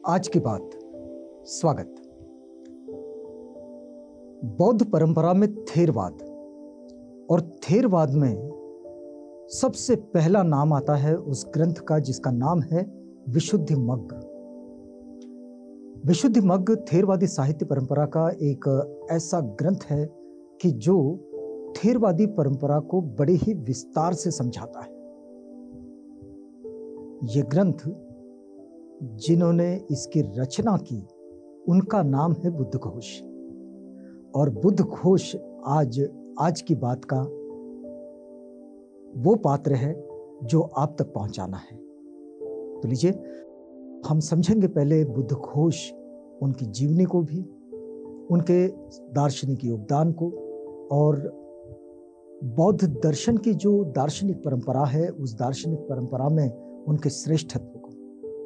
आज की बात। स्वागत। बौद्ध परंपरा में थेरवाद और थेरवाद में सबसे पहला नाम आता है उस ग्रंथ का जिसका नाम है विशुद्धिमग्ग। विशुद्धिमग्ग थेरवादी साहित्य परंपरा का एक ऐसा ग्रंथ है कि जो थेरवादी परंपरा को बड़े ही विस्तार से समझाता है। यह ग्रंथ जिन्होंने इसकी रचना की उनका नाम है बुद्धघोष, और बुद्धघोष आज की बात का वो पात्र है जो आप तक पहुंचाना है। तो लीजिए हम समझेंगे पहले बुद्धघोष, उनकी जीवनी को भी, उनके दार्शनिक योगदान को, और बौद्ध दर्शन की जो दार्शनिक परंपरा है उस दार्शनिक परंपरा में उनके श्रेष्ठत्व को।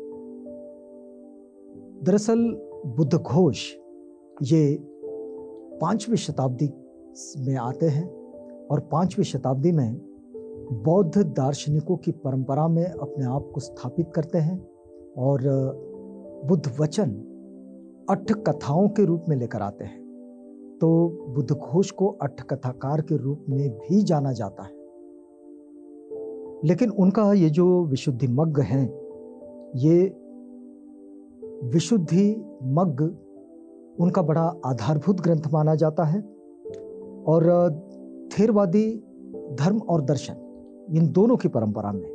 दरअसल बुद्धघोष ये 5वीं शताब्दी में आते हैं और 5वीं शताब्दी में बौद्ध दार्शनिकों की परंपरा में अपने आप को स्थापित करते हैं और बुद्ध वचन अट्ठ कथाओं के रूप में लेकर आते हैं। तो बुद्धघोष को अट्ठ कथाकार के रूप में भी जाना जाता है। लेकिन उनका ये जो विशुद्धिमग्ग है, ये विशुद्धिमग्ग उनका बड़ा आधारभूत ग्रंथ माना जाता है। और थेरवादी धर्म और दर्शन इन दोनों की परंपरा में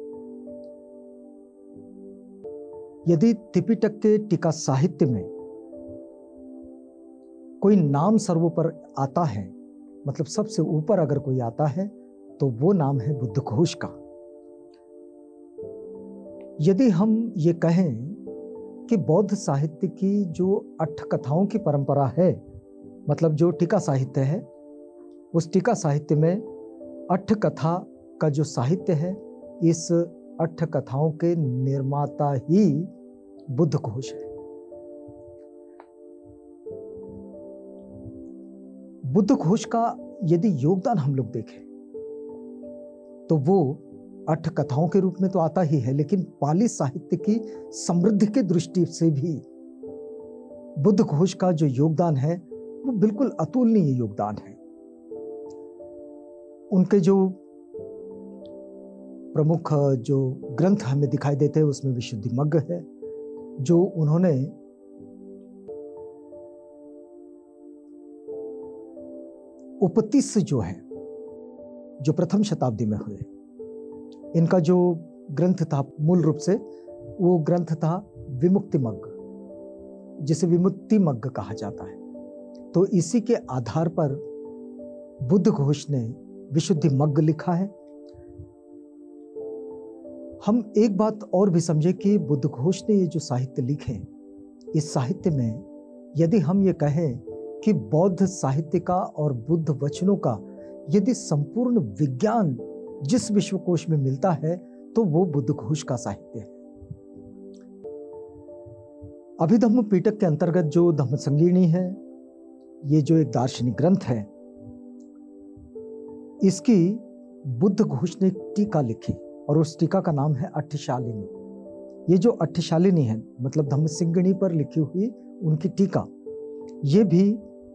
यदि त्रिपिटक के टीका साहित्य में कोई नाम सर्वोपर आता है, मतलब सबसे ऊपर अगर कोई आता है, तो वो नाम है बुद्धघोष का। यदि हम ये कहें कि बौद्ध साहित्य की जो अट्ठ कथाओं की परंपरा है, मतलब जो टीका साहित्य है, उस टीका साहित्य में अट्ठ कथा का जो साहित्य है, इस अट्ठ कथाओं के निर्माता ही बुद्धघोष है। बुद्धघोष का यदि योगदान हम लोग देखें तो वो अट्ठ कथाओं के रूप में तो आता ही है, लेकिन पाली साहित्य की समृद्धि के दृष्टि से भी बुद्धघोष का जो योगदान है वो बिल्कुल अतुलनीय योगदान है। उनके जो प्रमुख जो ग्रंथ हमें दिखाई देते हैं उसमें विशुद्धिमग्ग है, जो उन्होंने उपतिस्स जो है, जो प्रथम शताब्दी में हुए, इनका जो ग्रंथ था मूल रूप से वो ग्रंथ था विमुक्तिमग्ग, जिसे विमुक्तिमग्ग कहा जाता है। तो इसी के आधार पर बुद्धघोष ने विशुद्धिमग्ग लिखा है। हम एक बात और भी समझे कि बुद्धघोष ने ये जो साहित्य लिखे, इस साहित्य में यदि हम ये कहें कि बौद्ध साहित्य का और बुद्ध वचनों का यदि संपूर्ण विज्ञान जिस विश्वकोश में मिलता है तो वो बुद्धघोष का साहित्य है। अभिधम्म पिटक के अंतर्गत जो धम्मसंगीणी है, ये जो एक दार्शनिक ग्रंथ है, इसकी बुद्धघोष ने टीका लिखी और उस टीका का नाम है अट्ठशालिनी। ये जो अट्ठशालिनी है, मतलब धम्मसिंगिनी पर लिखी हुई उनकी टीका, ये भी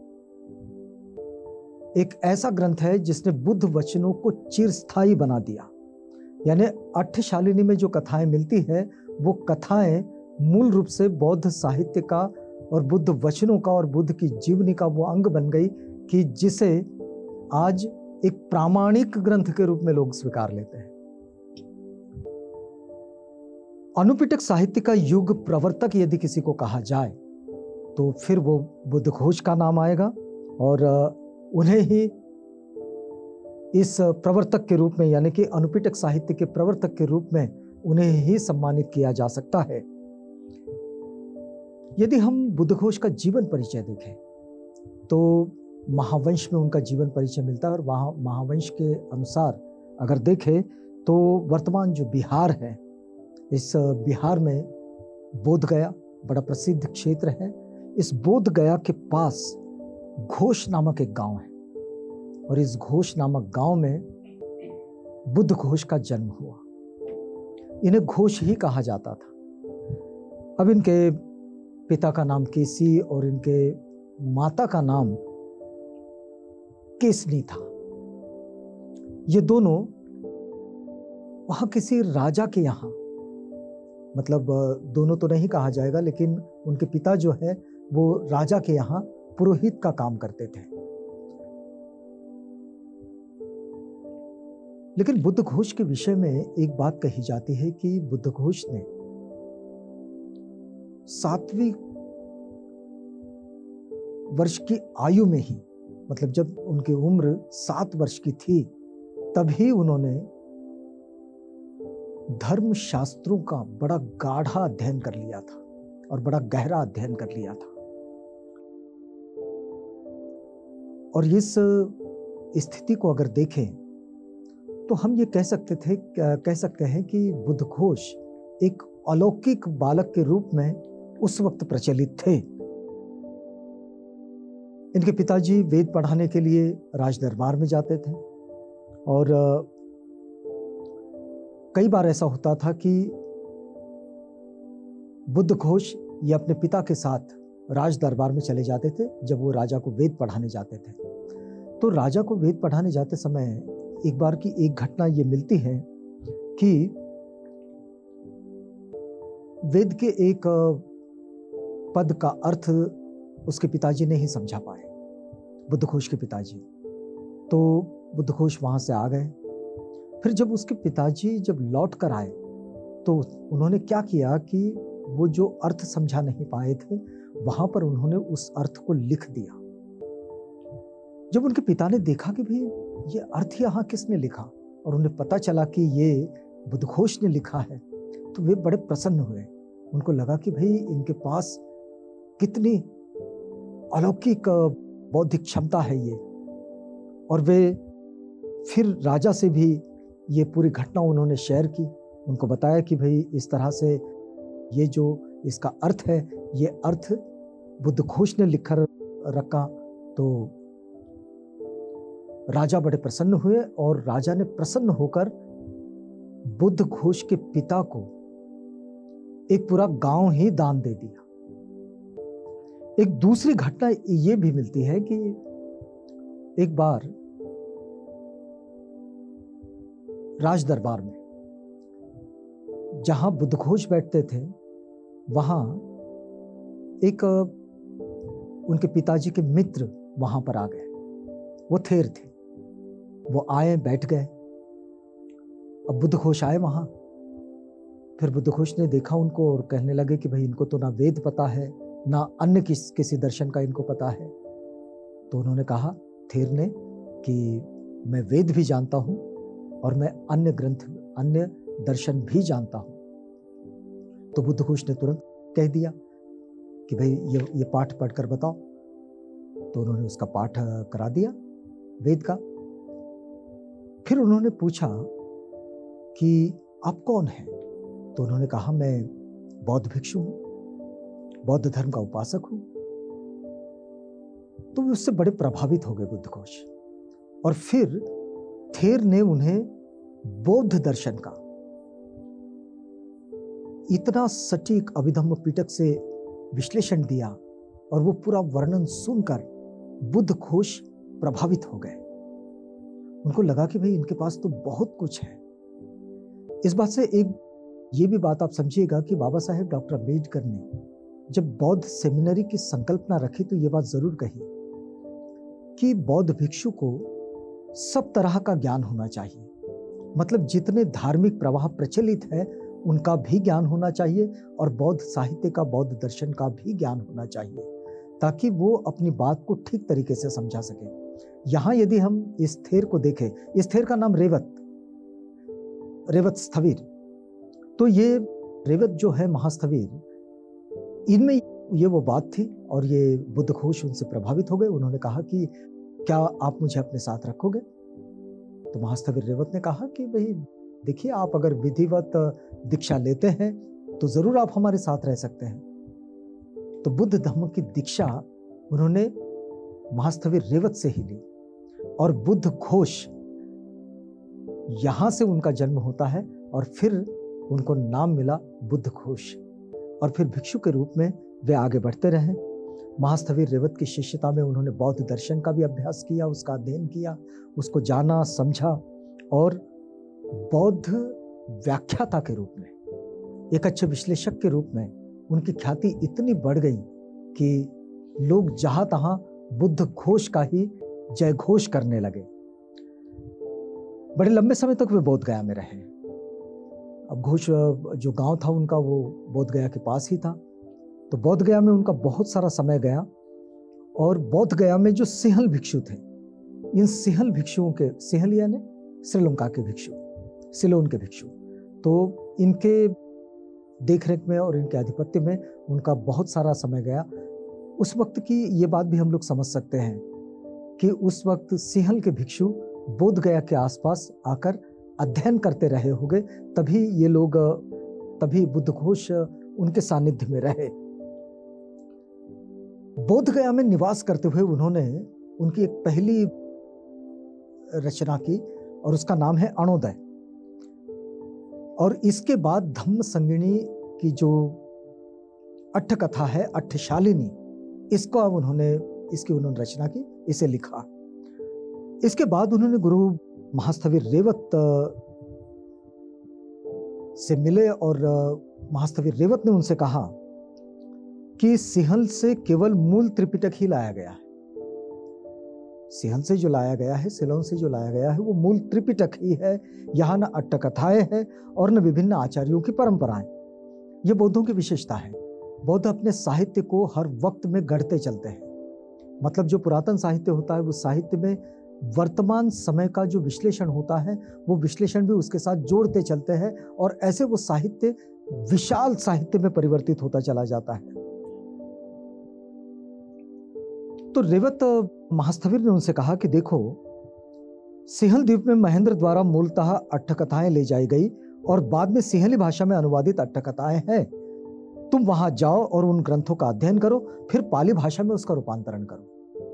एक ऐसा ग्रंथ है जिसने बुद्ध वचनों को चिरस्थायी बना दिया। यानी अट्ठशालिनी में जो कथाएं मिलती है वो कथाएं मूल रूप से बौद्ध साहित्य का और बुद्ध वचनों का और बुद्ध की जीवनी का वो अंग बन गई कि जिसे आज एक प्रामाणिक ग्रंथ के रूप में लोग स्वीकार लेते हैं। अनुपिटक साहित्य का युग प्रवर्तक यदि किसी को कहा जाए तो फिर वो बुद्धघोष का नाम आएगा, और उन्हें ही इस प्रवर्तक के रूप में, यानी कि अनुपिटक साहित्य के प्रवर्तक के रूप में उन्हें ही सम्मानित किया जा सकता है। यदि हम बुद्धघोष का जीवन परिचय देखें तो महावंश में उनका जीवन परिचय मिलता है, और वहाँ महावंश के अनुसार अगर देखें तो वर्तमान जो बिहार है, इस बिहार में बोधगया बड़ा प्रसिद्ध क्षेत्र है। इस बोधगया के पास घोष नामक एक गांव है, और इस घोष नामक गांव में बुद्धघोष का जन्म हुआ। इन्हें घोष ही कहा जाता था। अब इनके पिता का नाम केसी और इनके माता का नाम केसनी था। ये दोनों वहां किसी राजा के यहाँ, मतलब दोनों तो नहीं कहा जाएगा, लेकिन उनके पिता जो है वो राजा के यहाँ पुरोहित का काम करते थे। लेकिन बुद्धघोष के विषय में एक बात कही जाती है कि बुद्धघोष ने 7वीं वर्ष की आयु में ही, मतलब जब उनकी उम्र 7 वर्ष की थी, तभी उन्होंने धर्म शास्त्रों का बड़ा गाढ़ा अध्ययन कर लिया था और बड़ा गहरा अध्ययन कर लिया था। और इस स्थिति को अगर देखें तो हम ये कह सकते हैं कि बुद्धघोष एक अलौकिक बालक के रूप में उस वक्त प्रचलित थे। इनके पिताजी वेद पढ़ाने के लिए राज दरबार में जाते थे और कई बार ऐसा होता था कि बुद्धघोष ये अपने पिता के साथ राज दरबार में चले जाते थे जब वो राजा को वेद पढ़ाने जाते थे। तो राजा को वेद पढ़ाने जाते समय एक बार की एक घटना ये मिलती है कि वेद के एक पद का अर्थ उसके पिताजी नहीं समझा पाए, बुद्धघोष के पिताजी। तो बुद्धघोष वहां से आ गए। फिर जब उसके पिताजी जब लौट कर आए तो उन्होंने क्या किया कि वो जो अर्थ समझा नहीं पाए थे वहां पर उन्होंने उस अर्थ को लिख दिया। जब उनके पिता ने देखा कि भाई ये अर्थ यहाँ किसने लिखा और उन्हें पता चला कि ये बुद्धघोष ने लिखा है, तो वे बड़े प्रसन्न हुए। उनको लगा कि भाई इनके पास कितनी अलौकिक बौद्धिक क्षमता है ये। और वे फिर राजा से भी ये पूरी घटना उन्होंने शेयर की, उनको बताया कि भाई इस तरह से ये जो इसका अर्थ है, ये अर्थ बुद्धघोष ने लिख कर रखा। तो राजा बड़े प्रसन्न हुए और राजा ने प्रसन्न होकर बुद्धघोष के पिता को एक पूरा गांव ही दान दे दिया। एक दूसरी घटना ये भी मिलती है कि एक बार राज दरबार में जहां बुद्धघोष बैठते थे वहां एक उनके पिताजी के मित्र वहां पर आ गए। वो थेर थे, वो आए, बैठ गए। अब बुद्धघोष आए वहां। फिर बुद्धघोष ने देखा उनको और कहने लगे कि भाई इनको तो ना वेद पता है ना अन्य किसी दर्शन का इनको पता है। तो उन्होंने कहा थेर ने कि मैं वेद भी जानता हूं और मैं अन्य ग्रंथ, अन्य दर्शन भी जानता हूं। तो बुद्धघोष ने तुरंत कह दिया कि भाई ये पाठ पढ़कर बताओ। तो उन्होंने उसका पाठ करा दिया वेद का। फिर उन्होंने पूछा कि आप कौन हैं? तो उन्होंने कहा मैं बौद्ध भिक्षु हूं, बौद्ध धर्म का उपासक हूं। तो वे उससे बड़े प्रभावित हो गए बुद्धघोष। और फिर थेर ने उन्हें बौद्ध दर्शन का इतना सटीक अभिधम्म पिटक से विश्लेषण दिया और वो पूरा वर्णन सुनकर बुद्धघोष प्रभावित हो गए। उनको लगा कि भाई इनके पास तो बहुत कुछ है। इस बात से एक ये भी बात आप समझिएगा कि बाबा साहेब डॉक्टर अम्बेडकर ने जब बौद्ध सेमिनरी की संकल्पना रखी तो ये बात जरूर कही कि बौद्ध भिक्षु को सब तरह का ज्ञान होना चाहिए। मतलब जितने धार्मिक प्रवाह प्रचलित है उनका भी ज्ञान होना चाहिए और बौद्ध साहित्य का, बौद्ध दर्शन का भी ज्ञान होना चाहिए, ताकि वो अपनी बात को ठीक तरीके से समझा सके। यहां यदि हम इस थेर को देखें, इस थेर का नाम रेवत स्थविर। तो ये रेवत जो है महास्थविर, इनमें ये वो बात थी और ये बुद्धघोष उनसे प्रभावित हो गए। उन्होंने कहा कि क्या आप मुझे अपने साथ रखोगे? तो महास्थविर रेवत ने कहा कि भाई देखिए, आप अगर विधिवत दीक्षा लेते हैं तो जरूर आप हमारे साथ रह सकते हैं। तो बुद्ध धर्म की दीक्षा उन्होंने महास्थविर रेवत से ही ली और बुद्धघोष यहां से उनका जन्म होता है और फिर उनको नाम मिला बुद्धघोष। और फिर भिक्षु के रूप में वे आगे बढ़ते रहे। महास्थविर रेवत की शिष्यता में उन्होंने बौद्ध दर्शन का भी अभ्यास किया, उसका अध्ययन किया, उसको जाना, समझा और बौद्ध व्याख्याता के रूप में, एक अच्छे विश्लेषक के रूप में उनकी ख्याति इतनी बढ़ गई कि लोग जहां तहां बुद्ध घोष का ही जय घोष करने लगे। बड़े लंबे समय तक वे बोध गया में रहे। अब घोष जो गांव था उनका वो बोध गया के पास ही था, तो बोध गया में उनका बहुत सारा समय गया। और बोध गया में जो सिंहल भिक्षु थे, इन सिंहल भिक्षुओं के, सिंहल यानी श्रीलंका के भिक्षु, सिलोन के भिक्षु, तो इनके देखरेख में और इनके आधिपत्य में उनका बहुत सारा समय गया। उस वक्त की ये बात भी हम लोग समझ सकते हैं कि उस वक्त सिंहल के भिक्षु बोध गया के आसपास आकर अध्ययन करते रहे होंगे, तभी बुद्ध घोष उनके सानिध्य में रहे। बोध गया में निवास करते हुए उन्होंने उनकी एक पहली रचना की और उसका नाम है अणोदय। और इसके बाद धम्म संगिनी की जो अट्ठ कथा है, अट्ठशालिनी, इसकी उन्होंने रचना की, इसे लिखा। इसके बाद उन्होंने गुरु महास्थविर रेवत से मिले और महास्थविर रेवत ने उनसे कहा कि सिंहल से केवल मूल त्रिपिटक ही लाया गया है। सिंहल से जो लाया गया है, सिलोन से जो लाया गया है, वो मूल त्रिपिटक ही है। यहाँ न अट्टकथाएं हैं और न विभिन्न आचार्यों की परंपराएं। ये बौद्धों की विशेषता है। बौद्ध अपने साहित्य को हर वक्त में गढ़ते चलते हैं। मतलब जो पुरातन साहित्य होता है, वो साहित्य में वर्तमान समय का जो विश्लेषण होता है, वो विश्लेषण भी उसके साथ जोड़ते चलते हैं और ऐसे वो साहित्य विशाल साहित्य में परिवर्तित होता चला जाता है। तो रेवत महास्थविर ने उनसे कहा कि देखो, सिंहल द्वीप में महेंद्र द्वारा मूलतः अट्ठकथाएं ले जाई गई और बाद में सिंहली भाषा में अनुवादित अट्ठकथाएं हैं। तुम वहां जाओ और उन ग्रंथों का अध्ययन करो, फिर पाली भाषा में उसका रूपांतरण करो।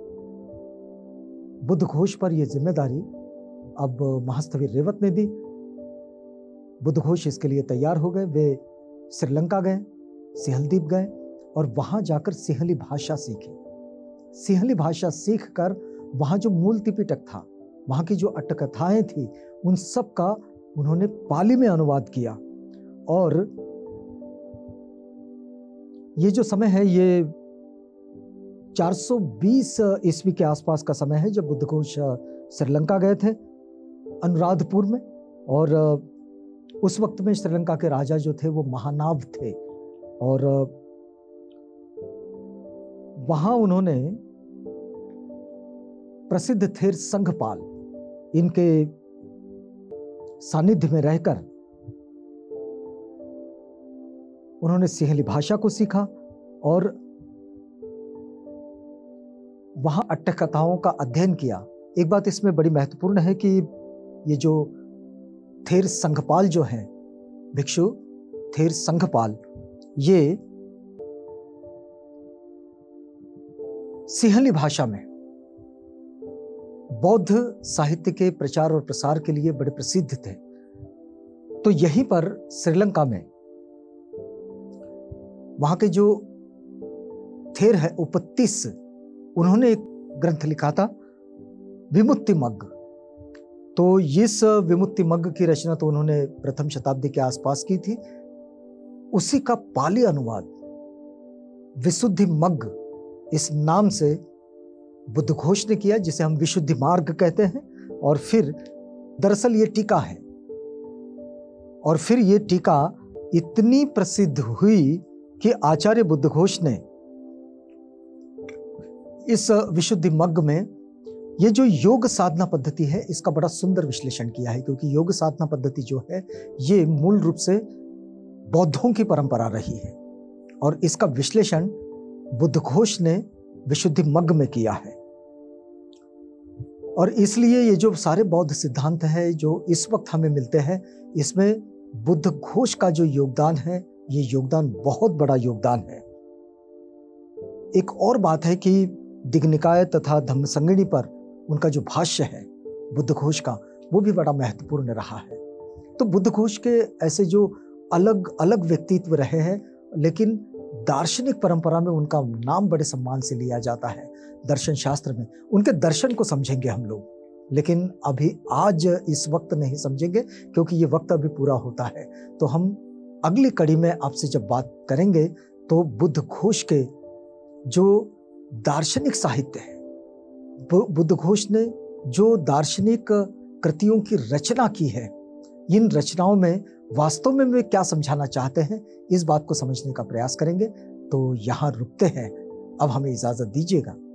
बुद्ध घोष पर यह जिम्मेदारी अब महास्थविर रेवत ने दी। बुद्ध घोष इसके लिए तैयार हो गए। वे श्रीलंका गए, सिंहल द्वीप गए और वहां जाकर सिंहली भाषा सीखी। सिंहली भाषा सीखकर वहां जो मूल त्रिपिटक था, वहां की जो अट्टकथाएं थी, उन सब का उन्होंने पाली में अनुवाद किया। और ये जो समय है, ये 420 ईस्वी के आसपास का समय है जब बुद्ध घोष श्रीलंका गए थे, अनुराधपुर में। और उस वक्त में श्रीलंका के राजा जो थे वो महानाव थे और वहां उन्होंने प्रसिद्ध थेर संघपाल, इनके सानिध्य में रहकर उन्होंने सिंहली भाषा को सीखा और वहां अट्टकथाओं का अध्ययन किया। एक बात इसमें बड़ी महत्वपूर्ण है कि ये जो थेर संघपाल जो हैं, भिक्षु थेर संघपाल, ये सिंहली भाषा में बौद्ध साहित्य के प्रचार और प्रसार के लिए बड़े प्रसिद्ध थे। तो यहीं पर श्रीलंका में वहां के जो थेर है उपत्तिस, उन्होंने एक ग्रंथ लिखा था विमुक्ति मग्ग। तो इस विमुक्ति मग्ग की रचना तो उन्होंने प्रथम शताब्दी के आसपास की थी। उसी का पाली अनुवाद विशुद्धि मग्ग इस नाम से बुद्ध घोष ने किया, जिसे हम विशुद्धि मार्ग कहते हैं। और फिर दरअसल ये टीका है, और फिर ये टीका इतनी प्रसिद्ध हुई कि आचार्य बुद्ध घोष ने इस विशुद्धि मग्ग में ये जो योग साधना पद्धति है, इसका बड़ा सुंदर विश्लेषण किया है। क्योंकि योग साधना पद्धति जो है, ये मूल रूप से बौद्धों की परंपरा रही है और इसका विश्लेषण बुद्ध घोष ने विशुद्धि मग्ग में किया है। और इसलिए ये जो सारे बौद्ध सिद्धांत है जो इस वक्त हमें मिलते हैं, इसमें बुद्ध घोष का जो योगदान है, ये योगदान बहुत बड़ा योगदान है। एक और बात है कि दिग्निकाय तथा धम्मसंगिनी पर उनका जो भाष्य है बुद्ध घोष का, वो भी बड़ा महत्वपूर्ण रहा है। तो बुद्ध घोष के ऐसे जो अलग अलग व्यक्तित्व रहे हैं, लेकिन दार्शनिक परंपरा में उनका नाम बड़े सम्मान से लिया जाता है, दर्शन शास्त्र में। उनके दर्शन को समझेंगे हम लोग, लेकिन अभी आज इस वक्त नहीं समझेंगे, क्योंकि ये वक्त अभी पूरा होता है। तो हम अगली कड़ी में आपसे जब बात करेंगे तो बुद्ध घोष के जो दार्शनिक साहित्य है, बुद्ध घोष ने जो दार्शनिक कृतियों की रचना की है, इन रचनाओं में वास्तव में वे क्या समझाना चाहते हैं, इस बात को समझने का प्रयास करेंगे। तो यहाँ रुकते हैं, अब हमें इजाजत दीजिएगा।